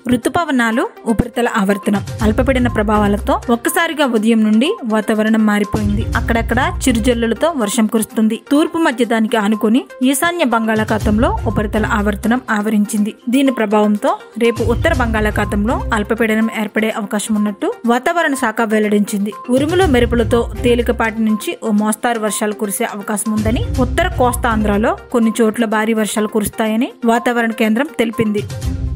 ఋతుపవనాలు, ఉపరితల ఆవర్తనం, అల్పపీడన ప్రభావాలతో ఒక్కసారిగా ఉదయం నుండి వాతావరణం మారిపోయింది. అక్కడక్కడ చిరుజల్లులతో వర్షం కురుస్తుంది. తూర్పు మధ్యదానికి ఆనుకొని ఈశాన్య బంగాళాఖాతంలో ఉపరితల ఆవర్తనం ఆవరించింది. దీని ప్రభావంతో రేపు ఉత్తర బంగాళాఖాతంలో అల్పపీడనం ఏర్పడే అవకాశం ఉన్నట్టు వాతావరణ శాఖ వెల్లడించింది. ఉరుములు మెరుపులతో తేలికపాటి నుంచి ఓ మోస్తారు వర్షాలు కురిసే అవకాశం ఉందని, ఉత్తర కోస్తా ఆంధ్రాలో కొన్ని చోట్ల భారీ వర్షాలు కురుస్తాయని వాతావరణ కేంద్రం తెలిపింది.